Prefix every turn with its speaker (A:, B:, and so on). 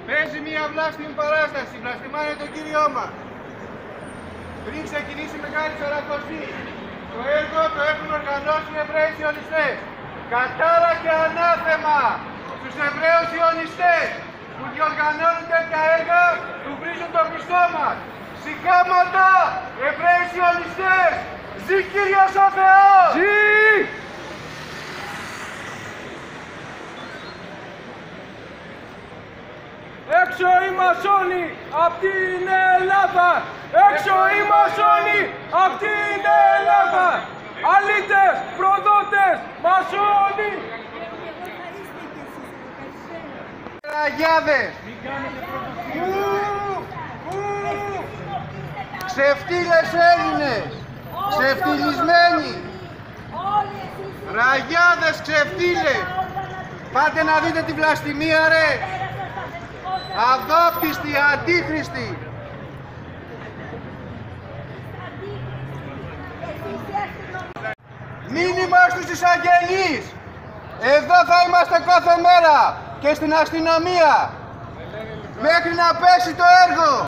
A: παίζει μια βλάστημη παράσταση, βλαστημάνε τον Κύριό μας. Πριν ξεκινήσει η Μεγάλη Σαρακοστή, το έργο το έχουν οργανώσει οι Εβραίοι Σιωνιστές. Κατάρα και ανάθεμα στους Εβραίους Σιωνιστές που διοργανώνουν τέτοια έργα που βρίζουν το Χριστό μας. Συγχάματα, Εβραίοι Σιωνιστές! Ζη Κύριος ο Θεός!
B: Ζη! Έξω οι μασόνοι απ' την Ελλάδα! Έξω οι μασόνοι απ' την Ελλάδα! Αλήτες, προδότες, μασόνοι!
A: Ραγιάδες! Ξεφτύλες Έλληνες! Ξεφτυλισμένοι! Ραγιάδες ξεφτύλες! Πάτε να δείτε τη βλαστημία ρε! Αδόπιστοι, αντίχριστοι! Μήνυμα στους εισαγγελείς! Εδώ θα είμαστε κάθε μέρα και στην αστυνομία μέχρι να πέσει το έργο!